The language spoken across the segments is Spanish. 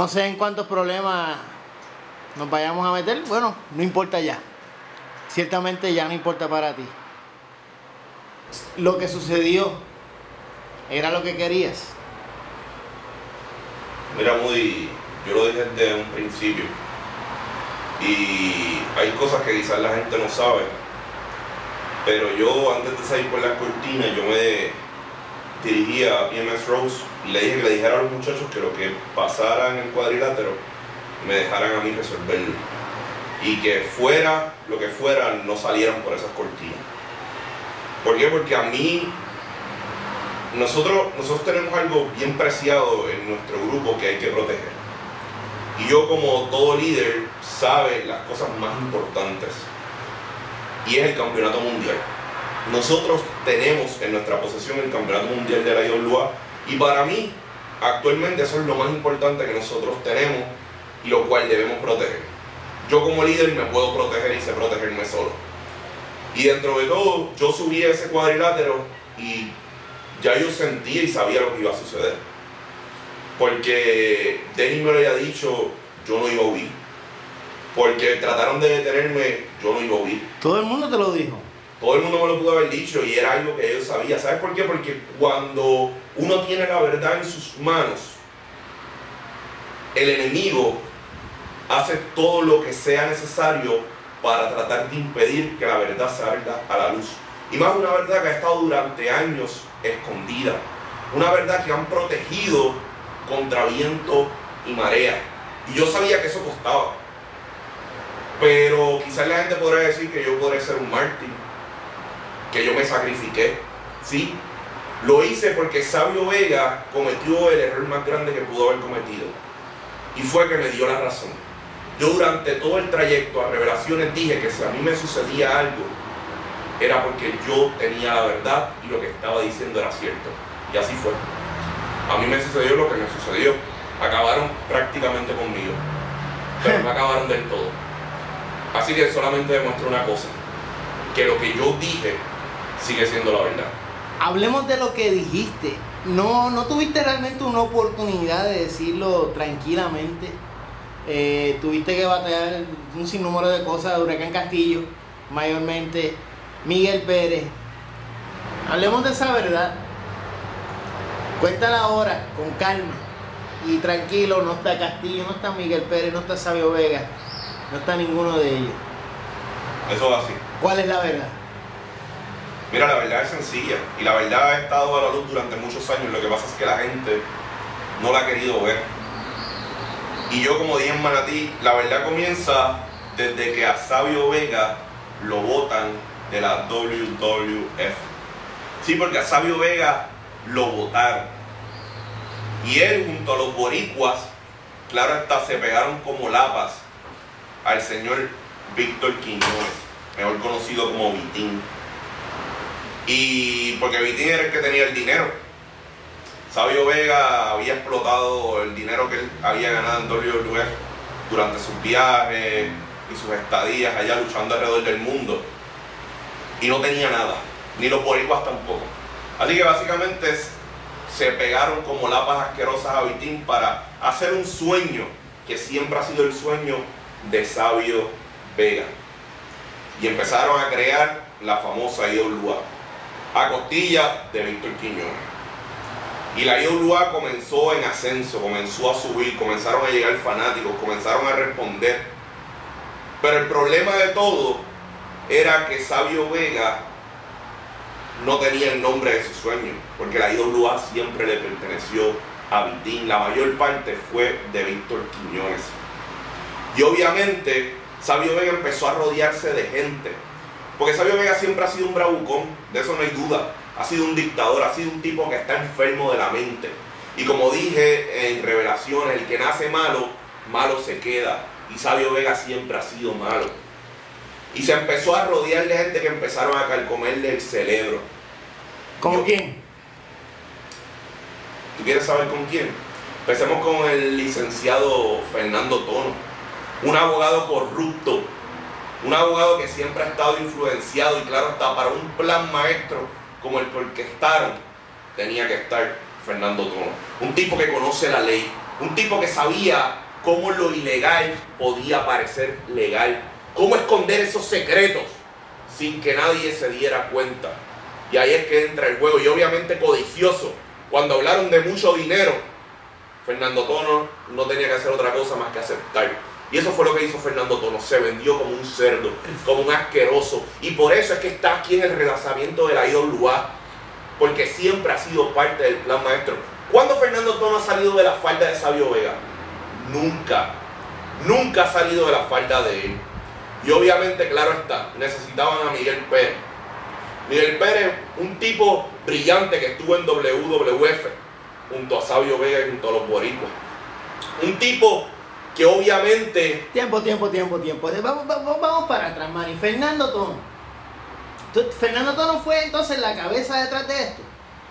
No sé en cuántos problemas nos vayamos a meter. Bueno, no importa ya. Ciertamente ya no importa para ti. Lo que sucedió era lo que querías. Mira, Moody, yo lo dije desde un principio. Y hay cosas que quizás la gente no sabe. Pero yo, antes de salir por las cortinas, yo me dirigí a PMS Rose y le dije que le dijera a los muchachos que lo que pasara en el cuadrilátero me dejaran a mí resolverlo. Y que fuera lo que fuera, no salieran por esas cortinas. ¿Por qué? Porque a mí, nosotros tenemos algo bien preciado en nuestro grupo que hay que proteger. Y yo, como todo líder, sabe las cosas más importantes. Y es el campeonato mundial. Nosotros tenemos en nuestra posesión el campeonato mundial de la IWA. Y para mí, actualmente eso es lo más importante que nosotros tenemos y lo cual debemos proteger. Yo como líder me puedo proteger y sé protegerme solo. Y dentro de todo, yo subí a ese cuadrilátero y ya yo sentía y sabía lo que iba a suceder. Porque Denny me lo había dicho, yo no iba a huir. Porque trataron de detenerme, yo no iba a huir. Todo el mundo te lo dijo. Todo el mundo me lo pudo haber dicho y era algo que yo sabía. ¿Sabes por qué? Porque cuando uno tiene la verdad en sus manos, el enemigo hace todo lo que sea necesario para tratar de impedir que la verdad salga a la luz. Y más una verdad que ha estado durante años escondida. Una verdad que han protegido contra viento y marea. Y yo sabía que eso costaba. Pero quizás la gente podrá decir que yo podré ser un mártir, que yo me sacrifiqué. Sí, lo hice porque Sabio Vega cometió el error más grande que pudo haber cometido. Y fue que me dio la razón. Yo durante todo el trayecto a Revelaciones dije que si a mí me sucedía algo, era porque yo tenía la verdad y lo que estaba diciendo era cierto. Y así fue. A mí me sucedió lo que me sucedió. Acabaron prácticamente conmigo, pero no acabaron del todo. Así que solamente demuestra una cosa, que lo que yo dije sigue siendo la verdad. Hablemos de lo que dijiste. No tuviste realmente una oportunidad de decirlo tranquilamente. Tuviste que batallar un sinnúmero de cosas de Huracán Castillo, mayormente Miguel Pérez. Hablemos de esa verdad. Cuéntala ahora con calma y tranquilo. No está Castillo, no está Miguel Pérez, no está Sabio Vega, no está ninguno de ellos. Eso es así. ¿Cuál es la verdad? Mira, la verdad es sencilla y la verdad ha estado a la luz durante muchos años. Lo que pasa es que la gente no la ha querido ver. Y yo, como dije en Manatí, la verdad comienza desde que a Sabio Vega lo botan de la WWF. Sí, porque a Sabio Vega lo botaron. Y él junto a los boricuas, claro está, se pegaron como lapas al señor Víctor Quiñones, mejor conocido como Vitín. Y porque Vitín era el que tenía el dinero. Sabio Vega había explotado el dinero que él había ganado en WWF durante sus viajes y sus estadías allá luchando alrededor del mundo. Y no tenía nada, ni los boricuas tampoco. Así que básicamente se pegaron como lapas asquerosas a Vitín para hacer un sueño que siempre ha sido el sueño de Sabio Vega. Y empezaron a crear la famosa IWA a costilla de Víctor Quiñones. Y la IWA comenzó en ascenso, comenzó a subir, comenzaron a llegar fanáticos, comenzaron a responder. Pero el problema de todo era que Sabio Vega no tenía el nombre de su sueño, porque la IWA siempre le perteneció a Vitín. La mayor parte fue de Víctor Quiñones. Y obviamente Sabio Vega empezó a rodearse de gente, porque Sabio Vega siempre ha sido un bravucón, de eso no hay duda. Ha sido un dictador, ha sido un tipo que está enfermo de la mente. Y como dije en Revelaciones, el que nace malo, malo se queda. Y Sabio Vega siempre ha sido malo. Y se empezó a rodear de gente que empezaron a carcomerle el cerebro. ¿Con quién? ¿Tú quieres saber con quién? Empecemos con el licenciado Fernando Tono, un abogado corrupto, un abogado que siempre ha estado influenciado y claro está, para un plan maestro como el que orquestaron, tenía que estar Fernando Tono. Un tipo que conoce la ley, Un tipo que sabía cómo lo ilegal podía parecer legal. Cómo esconder esos secretos sin que nadie se diera cuenta. Y ahí es que entra el juego. Y obviamente codicioso. Cuando hablaron de mucho dinero, Fernando Tono no tenía que hacer otra cosa más que aceptar. Y eso fue lo que hizo Fernando Tono. Se vendió como un cerdo, como un asqueroso. Y por eso es que está aquí en el relanzamiento de la IWA. Porque siempre ha sido parte del plan maestro. ¿Cuándo Fernando Tono ha salido de la falda de Sabio Vega? Nunca. Nunca ha salido de la falda de él. Y obviamente, claro está, necesitaban a Miguel Pérez. Miguel Pérez, un tipo brillante que estuvo en WWF junto a Sabio Vega y junto a los boricuas. Un tipo que obviamente... Tiempo. Vamos para atrás, Manny. Fernando Tono. ¿Fernando Tono fue entonces la cabeza detrás de esto?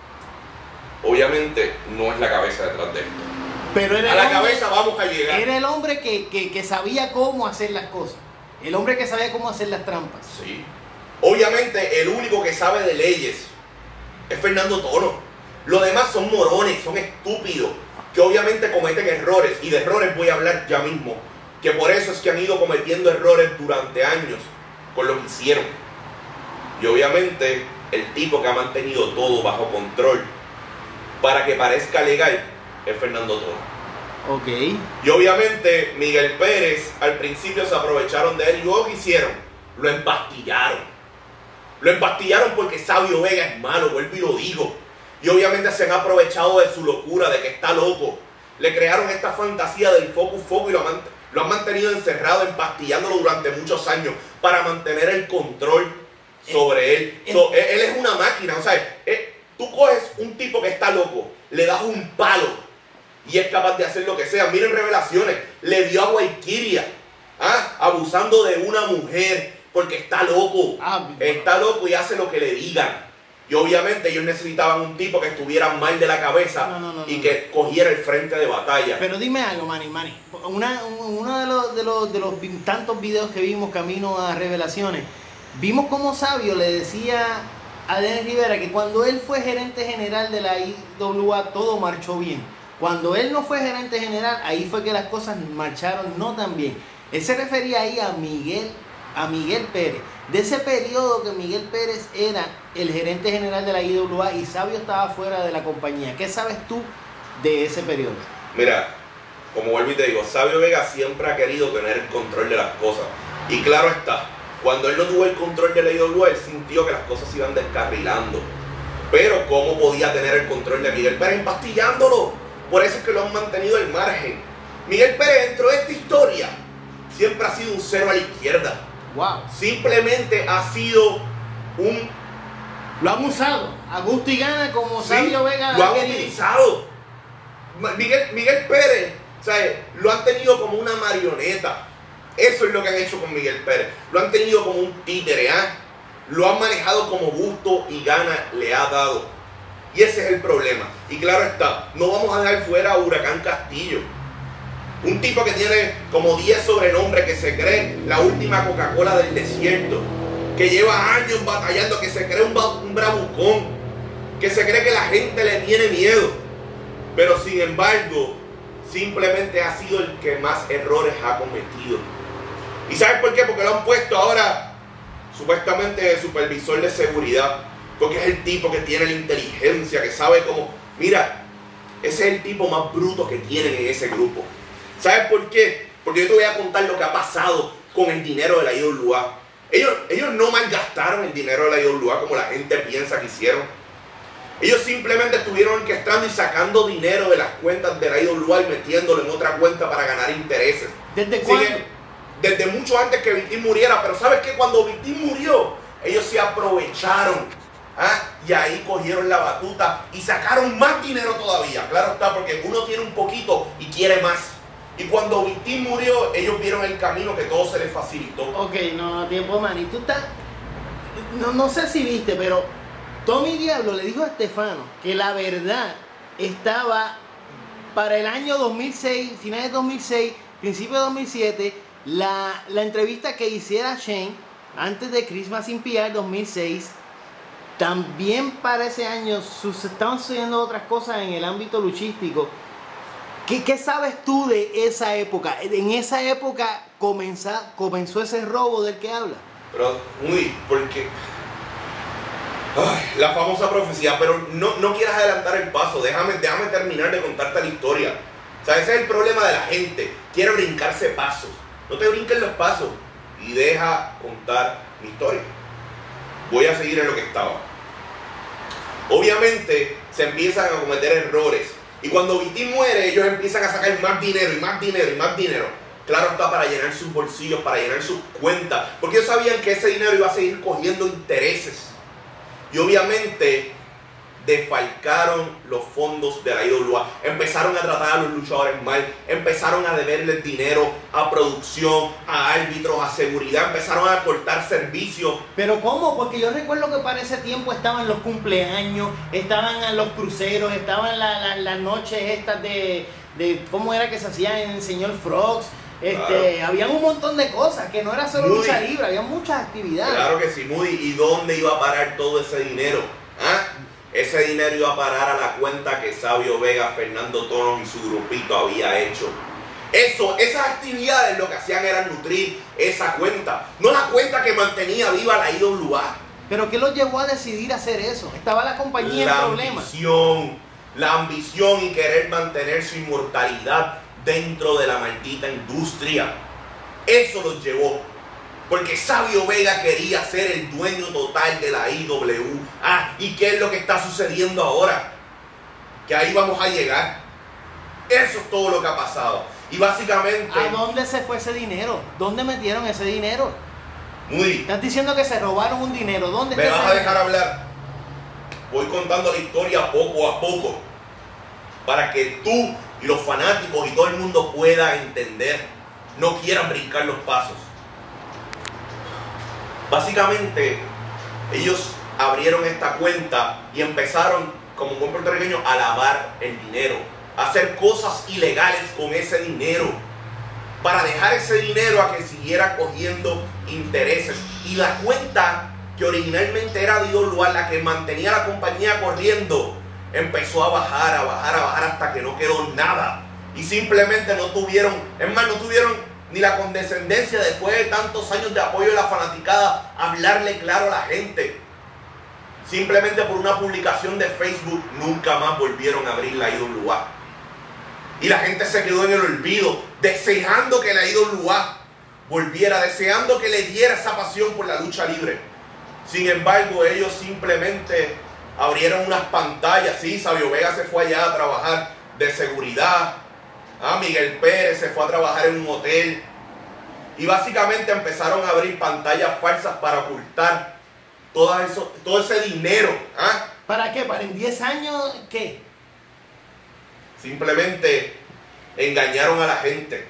Obviamente no es la cabeza detrás de esto. Pero era a la cabeza vamos a llegar. Era el hombre que sabía cómo hacer las cosas. El hombre que sabía cómo hacer las trampas. Sí. Obviamente el único que sabe de leyes es Fernando Tono. Los demás son morones, son estúpidos, que obviamente cometen errores. Y de errores voy a hablar ya mismo. Que por eso es que han ido cometiendo errores durante años con lo que hicieron. Y obviamente el tipo que ha mantenido todo bajo control para que parezca legal es Fernando Tono. Ok. Y obviamente Miguel Pérez al principio se aprovecharon de él y luego ¿qué hicieron? Lo empastillaron. Lo empastillaron porque Sabio Vega es malo, vuelvo y lo digo. Y obviamente se han aprovechado de su locura, de que está loco. Le crearon esta fantasía del focus y lo han mantenido encerrado, empastillándolo durante muchos años para mantener el control sobre él. Él es una máquina, o sea, tú coges un tipo que está loco, le das un palo y es capaz de hacer lo que sea. Miren Revelaciones, le dio a Guayquiria, abusando de una mujer porque está loco. Está loco y hace lo que le digan. Y obviamente ellos necesitaban un tipo que estuviera mal de la cabeza y que cogiera el frente de batalla. Pero dime algo, Manny. Uno de los tantos videos que vimos camino a Revelaciones, vimos cómo Sabio le decía a Dennis Rivera que cuando él fue gerente general de la IWA todo marchó bien. Cuando él no fue gerente general, ahí fue que las cosas marcharon no tan bien. Él se refería ahí a Miguel Pérez. De ese periodo que Miguel Pérez era el gerente general de la IWA y Sabio estaba fuera de la compañía. ¿Qué sabes tú de ese periodo? Mira, como vuelvo y te digo, Sabio Vega siempre ha querido tener el control de las cosas. Y claro está, cuando él no tuvo el control de la IWA, él sintió que las cosas se iban descarrilando. Pero ¿cómo podía tener el control de Miguel Pérez? Empastillándolo. Por eso es que lo han mantenido al margen. Miguel Pérez, dentro de esta historia, siempre ha sido un cero a la izquierda. Wow. Simplemente ha sido un... Lo han usado a gusto y gana como Sabio Vega. Lo han utilizado. Miguel Pérez, ¿sabes? Lo han tenido como una marioneta. Eso es lo que han hecho con Miguel Pérez. Lo han tenido como un títere, Lo han manejado como gusto y gana le ha dado. Y ese es el problema. Y claro está, no vamos a dejar fuera a Huracán Castillo. Un tipo que tiene como 10 sobrenombres, que se cree la última Coca-Cola del desierto, que lleva años batallando, que se cree un bravucón, que se cree que la gente le tiene miedo. Pero sin embargo, simplemente ha sido el que más errores ha cometido. ¿Y sabes por qué? Porque lo han puesto ahora supuestamente de supervisor de seguridad, porque es el tipo que tiene la inteligencia, que sabe cómo... Mira, ese es el tipo más bruto que tienen en ese grupo. ¿Sabes por qué? Porque yo te voy a contar lo que ha pasado con el dinero de la IWA. Ellos no malgastaron el dinero de la IWA como la gente piensa que hicieron. Ellos simplemente estuvieron orquestando y sacando dinero de las cuentas de la IWA y metiéndolo en otra cuenta para ganar intereses. ¿Desde cuándo? Desde mucho antes que Vitín muriera. Pero ¿sabes qué? Cuando Vitín murió, ellos se aprovecharon. Y ahí cogieron la batuta y sacaron más dinero todavía. Claro está, porque uno tiene un poquito y quiere más. Y cuando Vitín murió, ellos vieron el camino que todo se les facilitó. Ok, no, tiempo, Manny. Tú estás... No sé si viste, pero Tommy Diablo le dijo a Estefano que la verdad estaba para el año 2006, finales de 2006, principio de 2007, la entrevista que hiciera Shane antes de Christmas in PR 2006. También para ese año estaban sucediendo otras cosas en el ámbito luchístico ¿Qué sabes tú de esa época? En esa época comenzó ese robo del que habla. Pero, porque... Ay, la famosa profecía, pero no quieras adelantar el paso, déjame terminar de contarte la historia. O sea, ese es el problema de la gente, quiere brincarse pasos. No te brinques los pasos y deja contar mi historia. Voy a seguir en lo que estaba. Obviamente se empiezan a cometer errores y cuando Vitín muere ellos empiezan a sacar más dinero y más dinero y más dinero. Claro está, para llenar sus bolsillos, para llenar sus cuentas, porque ellos sabían que ese dinero iba a seguir cogiendo intereses. Y obviamente defalcaron los fondos de la IWA, empezaron a tratar a los luchadores mal, empezaron a deberles dinero a producción, a árbitros, a seguridad, empezaron a cortar servicios. ¿Pero cómo? Porque yo recuerdo que para ese tiempo estaban los cumpleaños, estaban los cruceros, estaban las noches estas de ¿cómo era que se hacían en el Señor Frogs? Claro. Habían un montón de cosas, que no era solo lucha libre, había muchas actividades. Claro que sí, Moody. ¿Y dónde iba a parar todo ese dinero? ¿Ah? Ese dinero iba a parar a la cuenta que Sabio Vega, Fernando Tonos y su grupito había hecho. Esas actividades lo que hacían era nutrir esa cuenta, no la cuenta que mantenía viva la IWA. ¿Pero qué los llevó a decidir hacer eso? Estaba la compañía en problemas. La ambición y querer mantener su inmortalidad dentro de la maldita industria. Eso los llevó. Porque Sabio Vega quería ser el dueño total de la IWA. ¿Y qué es lo que está sucediendo ahora? Que ahí vamos a llegar. Eso es todo lo que ha pasado. Y básicamente... ¿A dónde se fue ese dinero? ¿Dónde metieron ese dinero? Muy. Estás diciendo que se robaron un dinero. ¿Dónde ¿Me está vas ese a dejar hablar? Voy contando la historia poco a poco. Para que tú y los fanáticos y todo el mundo pueda entender. No quieran brincar los pasos. Básicamente, ellos abrieron esta cuenta y empezaron, como buen puertorriqueño, a lavar el dinero, a hacer cosas ilegales con ese dinero, para dejar ese dinero a que siguiera cogiendo intereses. Y la cuenta que originalmente era de IWA, la que mantenía la compañía corriendo, empezó a bajar hasta que no quedó nada. Y simplemente no tuvieron ni la condescendencia después de tantos años de apoyo de la fanaticada, hablarle claro a la gente. Simplemente por una publicación de Facebook nunca más volvieron a abrir la IWA. Y la gente se quedó en el olvido, deseando que la IWA volviera, deseando que le diera esa pasión por la lucha libre. Sin embargo, ellos simplemente abrieron unas pantallas. Sí, Sabio Vega se fue allá a trabajar de seguridad. Miguel Pérez se fue a trabajar en un hotel. Y básicamente empezaron a abrir pantallas falsas para ocultar todo ese dinero. ¿Para qué? ¿Para en 10 años qué? Simplemente engañaron a la gente.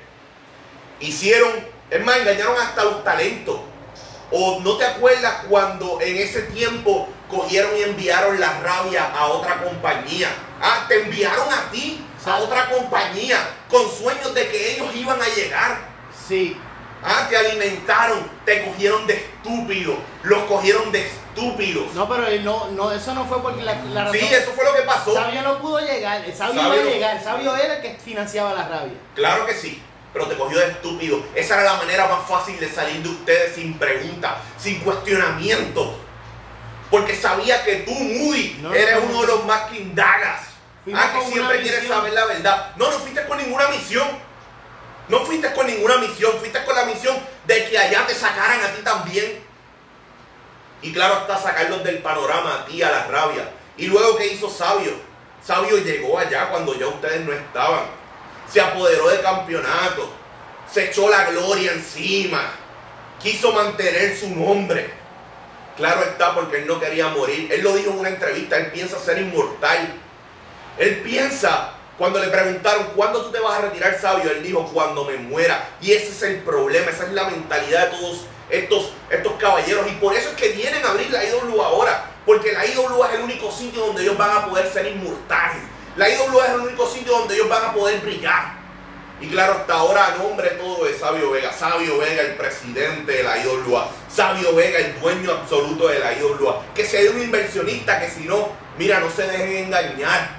Engañaron hasta los talentos. ¿O no te acuerdas cuando en ese tiempo cogieron y enviaron la rabia a otra compañía? Te enviaron a ti a otra compañía con sueños de que ellos iban a llegar. Sí. Te alimentaron, te cogieron de estúpido, los cogieron de estúpidos. No, pero eso no fue porque la razón. Sí, eso fue lo que pasó. Sabio no pudo llegar, Sabio iba a llegar, Sabio era el que financiaba la rabia. Claro que sí, pero te cogió de estúpido. Esa era la manera más fácil de salir de ustedes sin preguntas, sin cuestionamiento. Porque sabía que tú, Moody, eres uno de los más que indagas. Que siempre quieres saber la verdad. No fuiste con ninguna misión. No fuiste con ninguna misión. Fuiste con la misión de que allá te sacaran a ti también. Y claro, hasta sacarlos del panorama a ti, a la rabia. Y luego, ¿qué hizo Sabio? Sabio llegó allá cuando ya ustedes no estaban. Se apoderó del campeonato. Se echó la gloria encima. Quiso mantener su nombre. Claro está, porque él no quería morir. Él lo dijo en una entrevista. Él piensa ser inmortal. Él piensa, cuando le preguntaron, ¿cuándo tú te vas a retirar, Sabio? Él dijo, cuando me muera. Y ese es el problema, esa es la mentalidad de todos estos caballeros. Y por eso es que vienen a abrir la IWA ahora. Porque la IWA es el único sitio donde ellos van a poder ser inmortales. La IWA es el único sitio donde ellos van a poder brillar. Y claro, hasta ahora a nombre todo de Sabio Vega. Sabio Vega, el presidente de la IWA. Sabio Vega, el dueño absoluto de la IWA. Que sea un inversionista, que si no, mira, no se dejen engañar.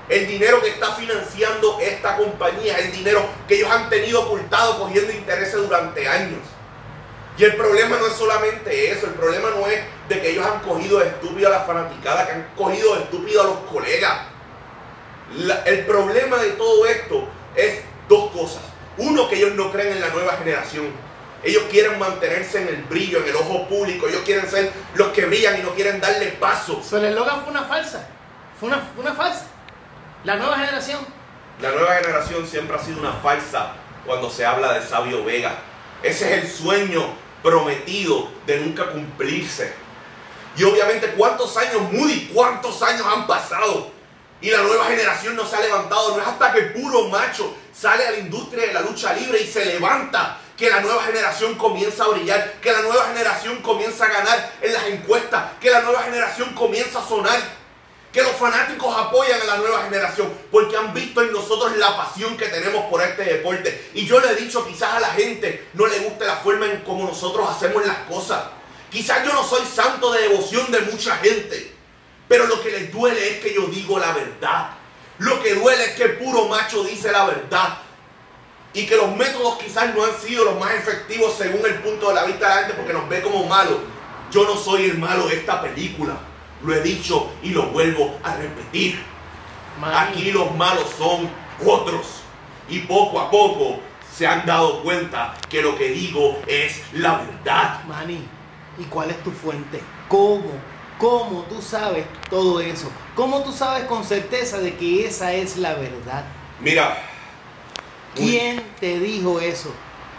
El dinero que está financiando esta compañía es el dinero que ellos han tenido ocultado cogiendo intereses durante años. Y el problema no es solamente eso, el problema no es de que ellos han cogido de estúpido a la fanaticada, que han cogido de estúpido a los colegas. El problema de todo esto es dos cosas. Uno, que ellos no creen en la nueva generación. Ellos quieren mantenerse en el brillo, en el ojo público. Ellos quieren ser los que brillan y no quieren darle paso. El eslogan fue una falsa. Fue una falsa. La nueva generación. La nueva generación siempre ha sido una falsa cuando se habla de Savio Vega. Ese es el sueño prometido de nunca cumplirse. Y obviamente, ¿cuántos años, Moody? ¿Cuántos años han pasado? Y la nueva generación no se ha levantado. No es hasta que puro macho sale a la industria de la lucha libre y se levanta que la nueva generación comienza a brillar, que la nueva generación comienza a ganar en las encuestas, que la nueva generación comienza a sonar, que los fanáticos apoyan a la nueva generación porque han visto en nosotros la pasión que tenemos por este deporte. Y yo le he dicho, quizás a la gente no le guste la forma en cómo nosotros hacemos las cosas. Quizás yo no soy santo de devoción de mucha gente, pero lo que les duele es que yo digo la verdad. Lo que duele es que puro macho dice la verdad. Y que los métodos quizás no han sido los más efectivos según el punto de la vista de la gente porque nos ve como malos. Yo no soy el malo de esta película. Lo he dicho y lo vuelvo a repetir. Aquí los malos son otros. Y poco a poco se han dado cuenta que lo que digo es la verdad. Manny, ¿y cuál es tu fuente? ¿Cómo tú sabes todo eso? ¿Cómo tú sabes con certeza de que esa es la verdad? Mira. ¿Quién te dijo eso?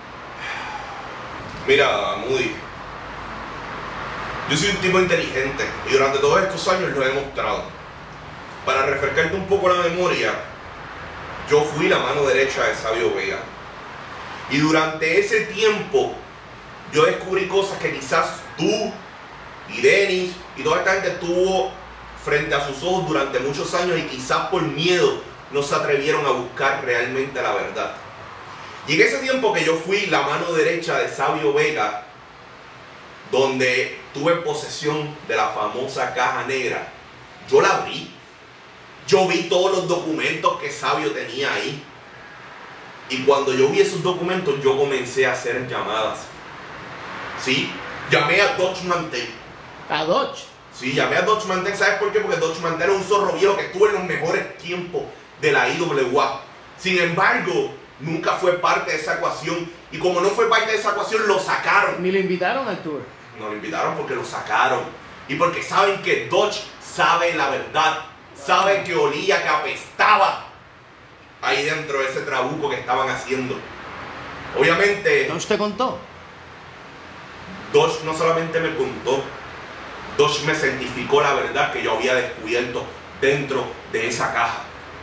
Mira, Moody. Yo soy un tipo inteligente y durante todos estos años lo he demostrado. Para refrescarte un poco la memoria, yo fui la mano derecha de Savio Vega. Y durante ese tiempo, yo descubrí cosas que quizás tú y Denis y toda esta gente tuvo frente a sus ojos durante muchos años y quizás por miedo no se atrevieron a buscar realmente la verdad. Y en ese tiempo que yo fui la mano derecha de Savio Vega, donde tuve posesión de la famosa caja negra, yo la abrí. Yo vi todos los documentos que Savio tenía ahí. Y cuando yo vi esos documentos, yo comencé a hacer llamadas. ¿Sí? Llamé a Dutch Mantell. ¿A Dutch? Sí, llamé a Dutch Mantell. ¿Sabes por qué? Porque Dutch Mantell era un zorro viejo que estuvo en los mejores tiempos de la IWA. Sin embargo, nunca fue parte de esa ecuación. Y como no fue parte de esa ecuación, lo sacaron. Ni lo invitaron al tour. No lo invitaron porque lo sacaron. Y porque saben que Dutch sabe la verdad. Sabe que olía, que apestaba ahí dentro de ese trabuco que estaban haciendo. Obviamente, ¿Dutch te contó? Dutch no solamente me contó, Dutch me certificó la verdad que yo había descubierto dentro de esa caja.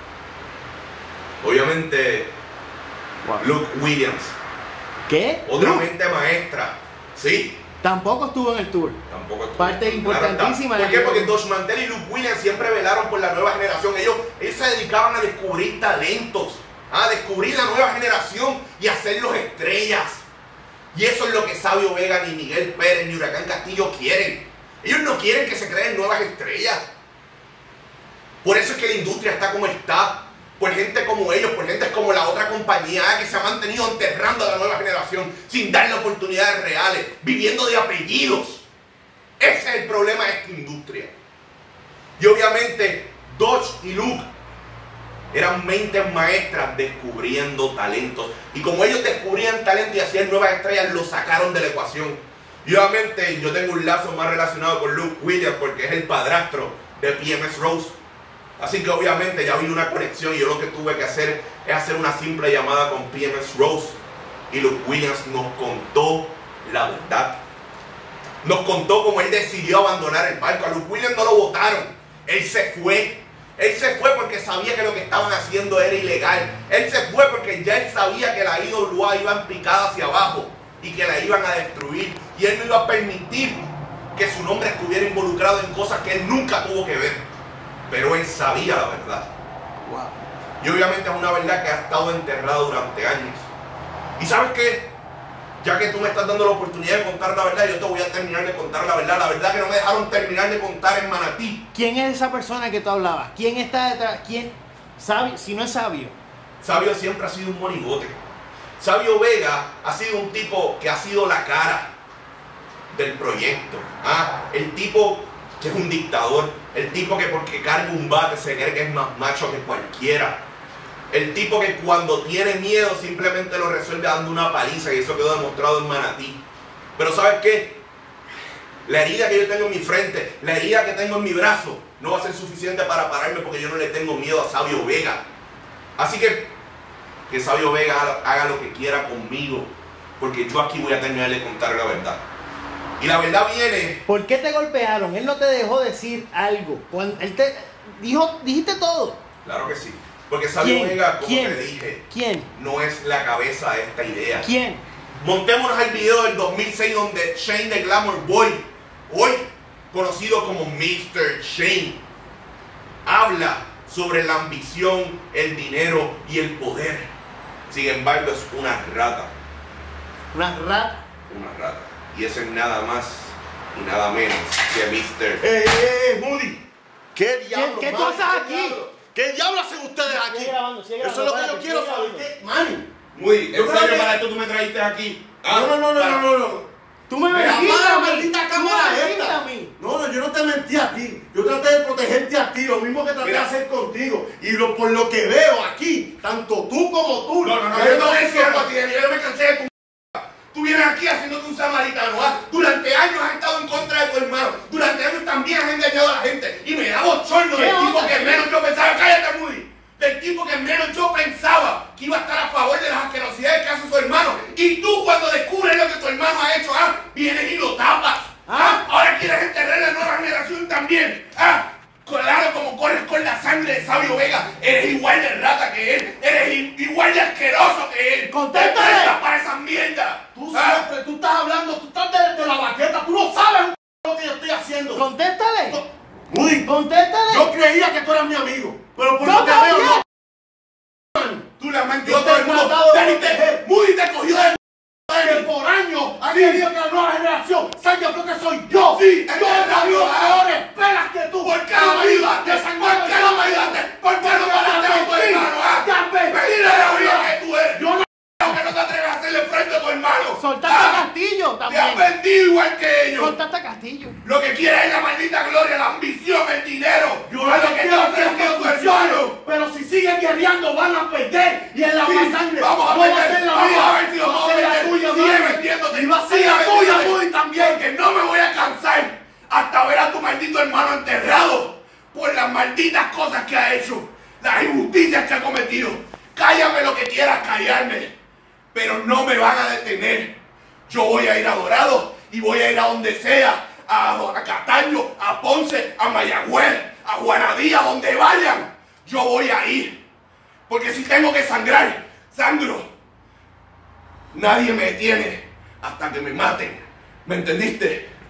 Obviamente, Wow. Luke Williams. ¿Qué? Otra mente maestra. Sí. Tampoco estuvo en el tour. Tampoco estuvo. Parte importantísima. ¿Por qué? Porque Dutch Mantell y Luke Williams siempre velaron por la nueva generación. Ellos se dedicaban a descubrir talentos, a descubrir la nueva generación y hacerlos estrellas. Y eso es lo que Savio Vega, ni Miguel Pérez, ni Huracán Castillo quieren. Ellos no quieren que se creen nuevas estrellas. Por eso es que la industria está como está. Por gente como ellos, por gente como la otra compañía que se ha mantenido enterrando a la nueva generación sin darle oportunidades reales, viviendo de apellidos. Ese es el problema de esta industria. Y obviamente Dutch y Luke eran mentes maestras descubriendo talentos. Y como ellos descubrían talentos y hacían nuevas estrellas, lo sacaron de la ecuación. Y obviamente yo tengo un lazo más relacionado con Luke Williams porque es el padrastro de PMS Rose. Así que obviamente ya vino una conexión y yo lo que tuve que hacer es hacer una simple llamada con PMS Rose. Y Luke Williams nos contó la verdad. Nos contó cómo él decidió abandonar el barco. A Luke Williams no lo votaron. Él se fue. Él se fue porque sabía que lo que estaban haciendo era ilegal. Él se fue porque ya él sabía que la IWA iba en picada hacia abajo y que la iban a destruir. Y él no iba a permitir que su nombre estuviera involucrado en cosas que él nunca tuvo que ver. Pero él sabía la verdad. Wow. Y obviamente es una verdad que ha estado enterrada durante años. ¿Y sabes qué? Ya que tú me estás dando la oportunidad de contar la verdad, yo te voy a terminar de contar la verdad. La verdad que no me dejaron terminar de contar en Manatí. ¿Quién es esa persona que tú hablabas? ¿Quién está detrás? ¿Quién Sabio, si no es sabio. Sabio siempre ha sido un monigote. Sabio Vega ha sido un tipo que ha sido la cara del proyecto. El tipo que es un dictador. El tipo que porque carga un bate se cree que es más macho que cualquiera. El tipo que cuando tiene miedo simplemente lo resuelve dando una paliza, y eso quedó demostrado en Manatí. Pero ¿sabes qué? La herida que yo tengo en mi frente, la herida que tengo en mi brazo, no va a ser suficiente para pararme, porque yo no le tengo miedo a Sabio Vega. Así que Sabio Vega haga lo que quiera conmigo, porque yo aquí voy a terminar de contar la verdad. Y la verdad viene... ¿Por qué te golpearon? Él no te dejó decir algo. Cuando él te dijo, dijiste todo. Claro que sí. Porque Sabio Vega, como te dije, no es la cabeza de esta idea. ¿Quién? Montémonos al video del 2006 donde Shane the Glamour Boy, hoy conocido como Mr. Shane, habla sobre la ambición, el dinero y el poder. Sin embargo, es una rata. ¿Una rata? Una rata. Y eso es nada más y nada menos que Mr. Moody. ¿Qué diablo? ¿Qué tú haces aquí? ¿Qué diablo hacen ustedes aquí? Sigue grabando, Eso es lo que yo quiero saber. Manny. Moody, Yo ¿en creo serio que- para esto tú me trajiste aquí? No. Tú me Mira, mentiste apaga a la mí. maldita Tú cámara me mentiste esta. a mí. No, yo no te mentí a ti. Yo traté de protegerte a ti, lo mismo que traté de Mira. hacer contigo. Y por lo que veo aquí, tanto tú como tú. No, yo no te entiendo a ti, yo me cansé de tu... Tú vienes aquí haciéndote un samaritano, Durante años has estado en contra de tu hermano. Durante años también has engañado a la gente. Y me da bochorno del tipo que menos yo pensaba. Cállate, Moody. Del tipo que menos yo pensaba que iba a estar a favor de las asquerosidades que hace su hermano. Y tú, cuando descubres lo que tu hermano ha hecho, vienes y lo tapas. Ahora quieres enterrar la nueva generación también. Claro, como corres con la sangre de Sabio Vega, eres igual de rata que él, eres igual de asqueroso que él. ¡Contéstale! ¡Te prestas para esa mierda! Tú siempre, tú estás hablando, tú estás de la baqueta, tú no sabes lo que yo estoy haciendo. Contéstale. Moody, Contéstale. yo creía que tú eras mi amigo, pero por Yo lo que veo también. no. Tú le has mentido Yo a todo el te he mundo. tratado de Dani proteger. Moody te cogió de... Que por años ha querido que la nueva generación sepa yo que soy yo. Sí, yo he traído peores pelas que tú. ¿Por qué no me ayudaste? ¿Por qué no me ayudaste? ¿Por qué no paraste a tu hermano? Dile la vida que tú eres. Yo no. Que no te atreves a hacerle frente a tu hermano. Soltaste a Castillo Te has también. vendido igual que ellos. Soltaste a Castillo. Lo que quieres es la maldita gloria, la ambición, el dinero. Yo no es lo que te quiero ha que ofrecido esto tu funcione, hermano. pero si siguen guerreando van a perder y en la Sí, más sangre vamos a no va a perder, ser la vamos mía, a ver si lo va vamos a a ser la perder. tuya, Sigue Moody. vendiéndote, Y va a ser sigue la tuya, vendiéndote. Moody, también. Que no me voy a cansar hasta ver a tu maldito hermano enterrado por las malditas cosas que ha hecho, las injusticias que ha cometido. Cállame lo que quieras callarme, pero no me van a detener. Yo voy a ir a Dorado y voy a ir a donde sea, a Cataño, a Ponce, a Mayagüez, a Juanadía, donde vayan. Yo voy a ir, porque si tengo que sangrar, sangro. Nadie me detiene hasta que me maten. ¿Me entendiste?